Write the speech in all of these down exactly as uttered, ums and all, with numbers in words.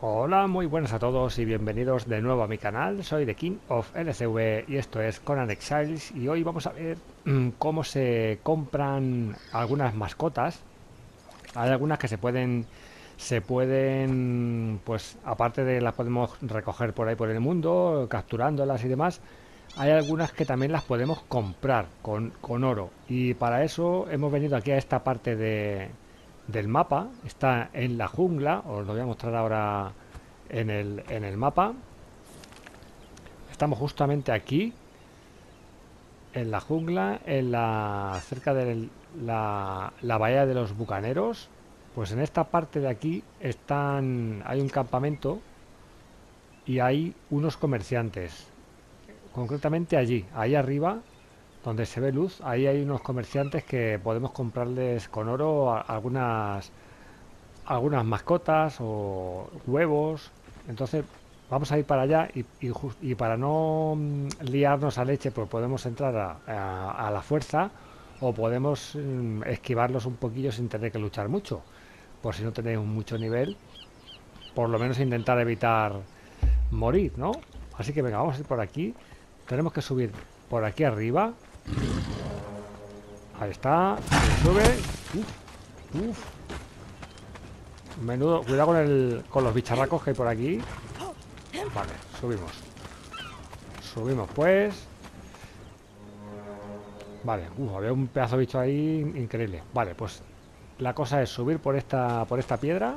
Hola, muy buenas a todos y bienvenidos de nuevo a mi canal. Soy The King of L C V y esto es Conan Exiles, y hoy vamos a ver mm, cómo se compran algunas mascotas. Hay algunas que se pueden, se pueden, pues aparte de las podemos recoger por ahí por el mundo, capturándolas y demás. Hay algunas que también las podemos comprar con, con oro, y para eso hemos venido aquí a esta parte de, del mapa. Está en la jungla, os lo voy a mostrar ahora en el, en el mapa. Estamos justamente aquí en la jungla, en la cerca de la, la bahía de los bucaneros. Pues en esta parte de aquí están, hay un campamento y hay unos comerciantes. Concretamente allí, ahí arriba, donde se ve luz, ahí hay unos comerciantes que podemos comprarles con oro a- algunas algunas mascotas o huevos. Entonces vamos a ir para allá y, y jus- y para no mm, liarnos a leche, pues podemos entrar a, a- a la fuerza, o podemos mm, esquivarlos un poquillo sin tener que luchar mucho. Por si no tenéis mucho nivel, por lo menos intentar evitar morir, ¿no? Así que venga, vamos a ir por aquí. Tenemos que subir por aquí arriba. Ahí está. Se sube. Uf, uf. Menudo. Cuidado con el, con los bicharracos que hay por aquí. Vale, subimos. Subimos pues. Vale, uf, había un pedazo de bicho ahí increíble. Vale, pues la cosa es subir por esta, por esta piedra,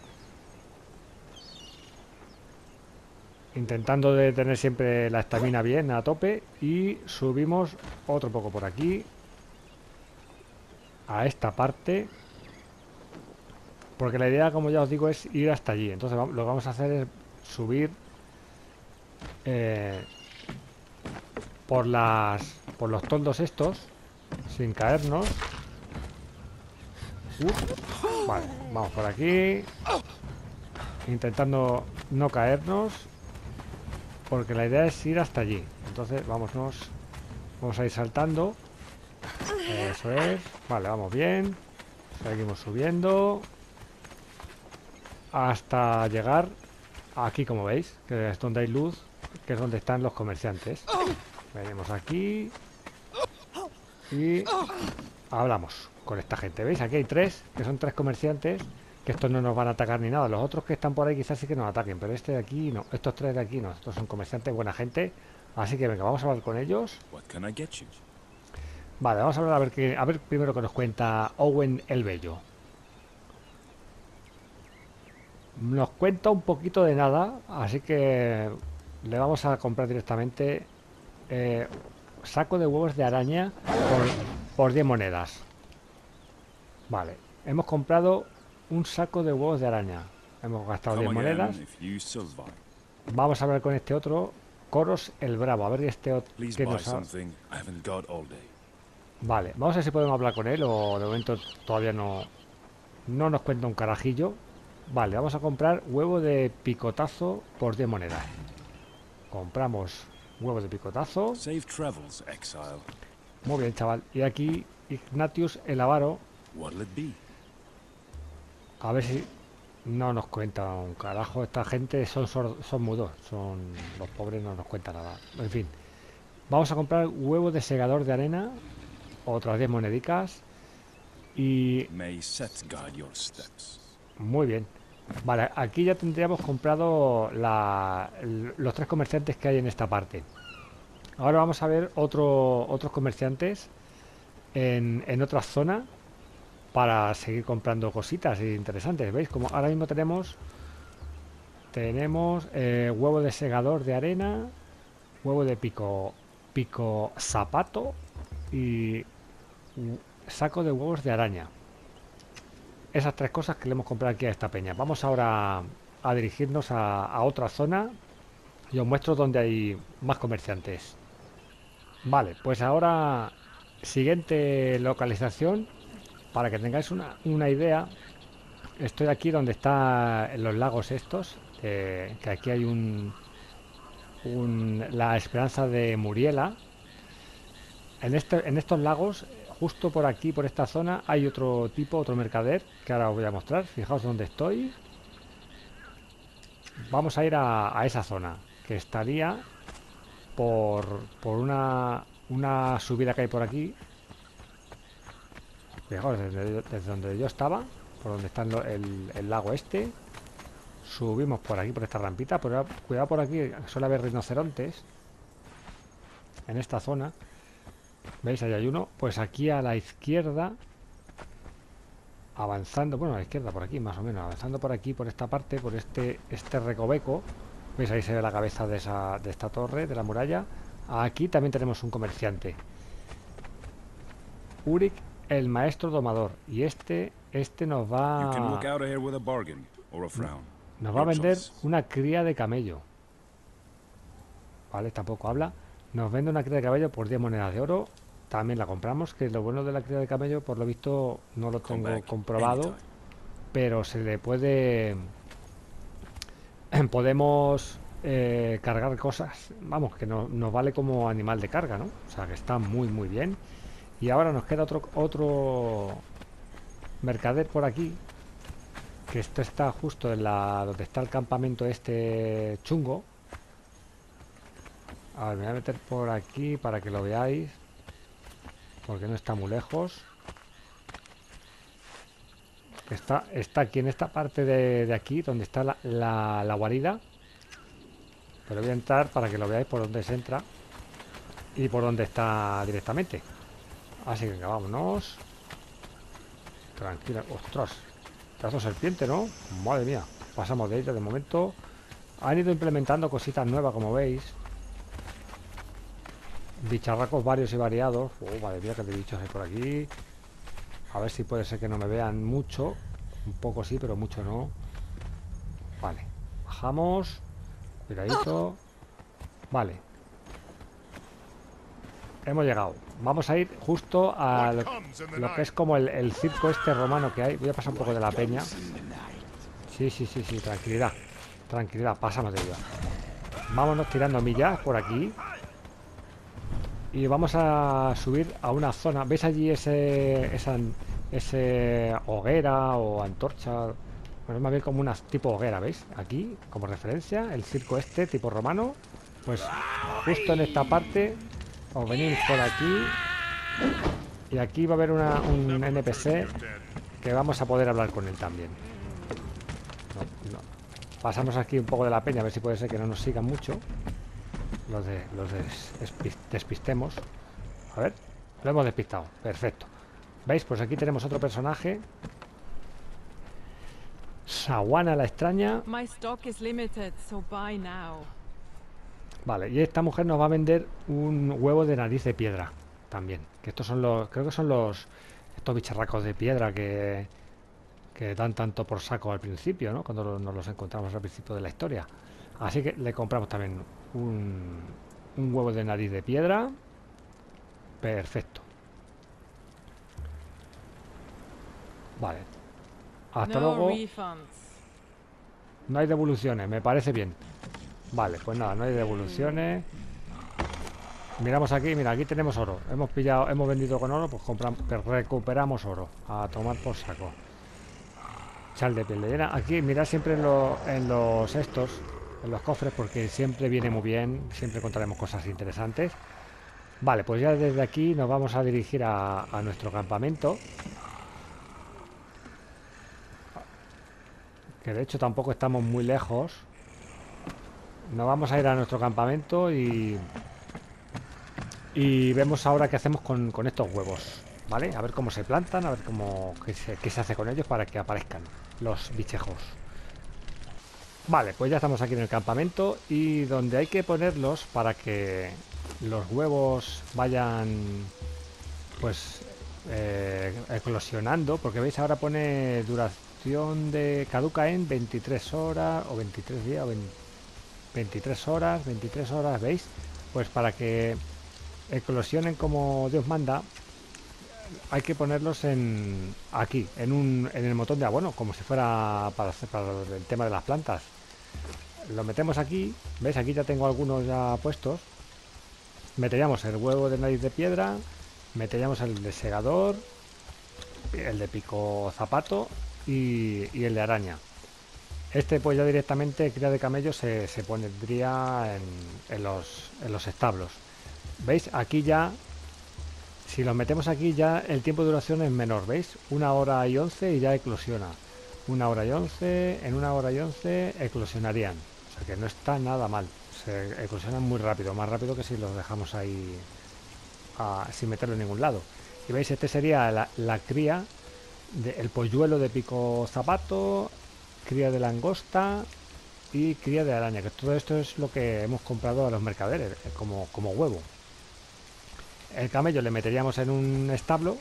intentando de tener siempre la estamina bien a tope. Y subimos otro poco por aquí, a esta parte. Porque la idea, como ya os digo, es ir hasta allí. Entonces lo que vamos a hacer es subir eh, por las por los toldos estos, sin caernos. Uf, vale, vamos por aquí, intentando no caernos, porque la idea es ir hasta allí. Entonces vámonos, vamos a ir saltando. Eso es. Vale, vamos bien. Seguimos subiendo hasta llegar aquí, como veis, que es donde hay luz, que es donde están los comerciantes. Venimos aquí y hablamos con esta gente. ¿Veis? Aquí hay tres, que son tres comerciantes, que estos no nos van a atacar ni nada. Los otros que están por ahí quizás sí que nos ataquen, pero este de aquí no. Estos tres de aquí no. Estos son comerciantes, buena gente. Así que venga, vamos a hablar con ellos. What can I get you? Vale, vamos a hablar a ver qué, a ver primero que nos cuenta Owen el Bello. Nos cuenta un poquito de nada, así que le vamos a comprar directamente eh, saco de huevos de araña por, por diez monedas. Vale, hemos comprado un saco de huevos de araña. Hemos gastado Come diez monedas. again if you survive. Vamos a hablar con este otro, Coros el Bravo. A ver este otro Please que buy nos ha... something I haven't got all day. Vale, vamos a ver si podemos hablar con él, o de momento todavía no, no nos cuenta un carajillo. Vale, vamos a comprar huevo de picotazo por diez monedas. Compramos huevos de picotazo. Safe travels, exile. Muy bien, chaval. Y aquí Ignatius el Avaro. What'll it be? A ver si no nos cuenta un carajo. Esta gente son, sor- son mudos. Son los pobres, no nos cuentan nada. En fin. Vamos a comprar huevo de segador de arena. Otras diez monedicas. Y May Set guide your steps. muy bien. Vale, aquí ya tendríamos comprado la- l- los tres comerciantes que hay en esta parte. Ahora vamos a ver otro, otros comerciantes en, en otra zona, para seguir comprando cositas interesantes. ¿Veis? Como ahora mismo tenemos tenemos eh, huevo de segador de arena, huevo de pico pico zapato y u- saco de huevos de araña. Esas tres cosas que le hemos comprado aquí a esta peña. Vamos ahora a dirigirnos a, a otra zona y os muestro donde hay más comerciantes. Vale, pues ahora siguiente localización, para que tengáis una, una idea. Estoy aquí donde están los lagos estos, eh, que aquí hay un, un- la esperanza de Muriela. En, este, en estos lagos, justo por aquí, por esta zona, hay otro tipo, otro mercader, que ahora os voy a mostrar. Fijaos dónde estoy. vamos a ir a, a esa zona, que estaría por, por una, una subida que hay por aquí. Fijaos, desde, desde donde yo estaba, por donde está el, el- el lago este, subimos por aquí, por esta rampita, pero cuidado por aquí, suele haber rinocerontes en esta zona. ¿Veis? Ahí hay uno. Pues aquí a la izquierda, avanzando, bueno, a la izquierda, por aquí más o menos, avanzando por aquí, por esta parte, por este, este recoveco. ¿Veis? Ahí se ve la cabeza de, esa, de esta torre, de la muralla. Aquí también tenemos un comerciante. Urik, el maestro domador. Y este, este nos You can walk va, out of here with a bargain or a frown. nos va a Your vender choice. una cría de camello. Vale, tampoco habla. Nos vende una cría de camello por diez monedas de oro. También la compramos, que lo bueno de la cría de camello, por lo visto, no lo Come tengo back comprobado, anytime. pero se le puede... Podemos eh, cargar cosas, vamos, que no- nos vale como animal de carga, ¿no? O sea, que está muy, muy bien. Y ahora nos queda otro, otro mercader por aquí, que esto está justo en la donde está el campamento este chungo. A ver, me voy a meter por aquí para que lo veáis, porque no está muy lejos. Está, está aquí en esta parte de, de aquí, donde está la, la, la guarida. Pero voy a entrar para que lo veáis por dónde se entra y por dónde está directamente. Así que venga, vámonos. Tranquila. Ostras, pedazo de serpiente, ¿no? Madre mía, pasamos de ella de momento. Han ido implementando cositas nuevas, como veis. Bicharracos varios y variados. Oh, madre mía, que de bichos hay por aquí. A ver si puede ser que no me vean mucho. Un poco sí, pero mucho no. Vale, bajamos. Cuidadito. Vale. Hemos llegado. Vamos a ir justo a lo, lo que es como el, el circo este romano que hay. Voy a pasar un poco de la peña. Sí, sí, sí, sí, tranquilidad. Tranquilidad, pasamos de ella. Vámonos tirando millas por aquí. Y vamos a subir a una zona. ¿Veis allí ese, esa ese hoguera o antorcha? Bueno, es más bien como una tipo hoguera, ¿veis? Aquí, como referencia, el circo este, tipo romano. Pues justo en esta parte os venís por aquí. Y aquí va a haber una- un N P C que vamos a poder hablar con él también. No, no. Pasamos aquí un poco de la peña, a ver si puede ser que no nos sigan mucho. Los, de, los des- espi- despistemos. A ver, lo hemos despistado. Perfecto. ¿Veis? Pues aquí tenemos otro personaje. Sawana la extraña. My stock is limited, so buy now. Vale, y esta mujer nos va a vender un huevo de nariz de piedra también. Que estos son los, creo que son los, estos bicharracos de piedra que, que dan tanto por saco al principio, ¿no? Cuando lo- nos los encontramos al principio de la historia. Así que le compramos también un, un huevo de nariz de piedra. Perfecto. Vale. Hasta No luego. refunds. No hay devoluciones, me parece bien. Vale, pues nada, no hay devoluciones. Miramos aquí, mira, aquí tenemos oro. Hemos pillado, hemos vendido con oro, pues compramos, recuperamos oro. A tomar por saco. Chal de piel de hiena. Aquí, mirad siempre en, lo- en los estos, en los cofres, porque siempre viene muy bien. Siempre encontraremos cosas interesantes. Vale, pues ya desde aquí nos vamos a dirigir a, a nuestro campamento. Que de hecho tampoco estamos muy lejos. Nos vamos a ir a nuestro campamento y... Y vemos ahora qué hacemos con, con estos huevos. ¿Vale? A ver cómo se plantan, a ver cómo qué se, qué se hace con ellos para que aparezcan los bichejos. Vale, pues ya estamos aquí en el campamento y donde hay que ponerlos para que los huevos vayan pues eh, eclosionando, porque veis ahora pone duración de caduca en veintitrés horas o veintitrés días o veintitrés horas, veintitrés horas, ¿veis? Pues para que eclosionen como Dios manda, hay que ponerlos en aquí, en un en el botón de abono, como si fuera para hacer para el tema de las plantas. Lo metemos aquí, ¿veis? Aquí ya tengo algunos ya puestos. Meteríamos el huevo de nariz de piedra, meteríamos el de segador, el de pico zapato y, y el de araña. Este pues ya directamente cría de camello se, se pondría en, en los, en los establos. ¿Veis? Aquí ya, si los metemos aquí ya el tiempo de duración es menor, ¿veis? Una hora y once y ya eclosiona. Una hora y once, en una hora y once eclosionarían. O sea que no está nada mal. Se eclosionan muy rápido, más rápido que si los dejamos ahí a, sin meterlo en ningún lado. Y veis, este sería la, la cría del polluelo de pico zapato, cría de langosta y cría de araña, que todo esto es lo que hemos comprado a los mercaderes como, como huevo. El camello le meteríamos en un establo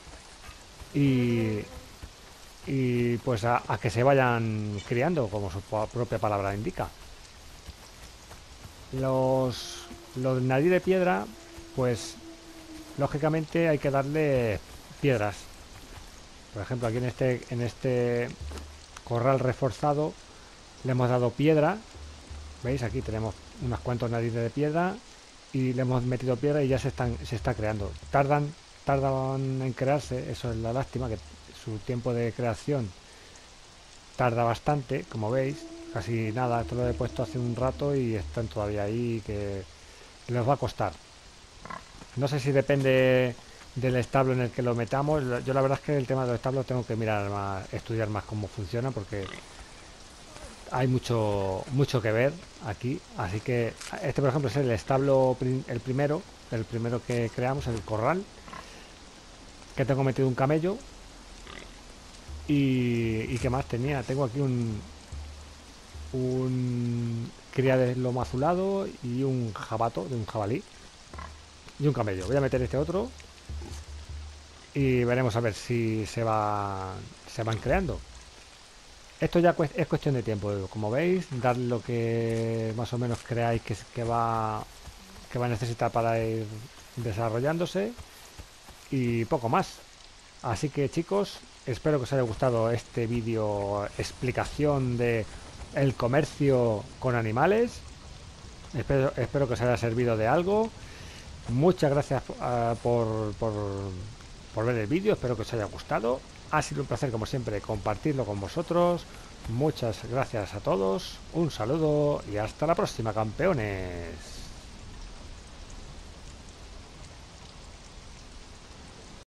y, y pues a, a que se vayan criando, como su propia palabra indica. Los, los nariz de piedra, pues lógicamente hay que darle piedras. Por ejemplo, aquí en este, en este corral reforzado le hemos dado piedra. ¿Veis? Aquí tenemos unas cuantas narices de piedra y le hemos metido piedra y ya se están se está creando. Tardan, tardan en crearse, eso es la lástima, que su tiempo de creación tarda bastante, como veis, casi nada. Esto lo he puesto hace un rato y están todavía ahí, que les va a costar. No sé si depende del establo en el que lo metamos. Yo la verdad es que el tema de los establos tengo que mirar más, estudiar más cómo funciona, porque hay mucho mucho que ver aquí. Así que este, por ejemplo, es el establo, el primero, el primero que creamos, el corral, que tengo metido un camello. Y, y qué más tenía, tengo aquí un un cría de lomo azulado y un jabato de un jabalí y un camello. Voy a meter este otro y veremos a ver si se va se van creando. Esto ya es cuestión de tiempo, como veis, dar lo que más o menos creáis que, que va que va a necesitar para ir desarrollándose y poco más. Así que, chicos, espero que os haya gustado este vídeo explicación de el comercio con animales. Espero, espero que os haya servido de algo. Muchas gracias uh, por, por, por ver el vídeo, espero que os haya gustado. Ha sido un placer, como siempre, compartirlo con vosotros. Muchas gracias a todos, un saludo y hasta la próxima, campeones.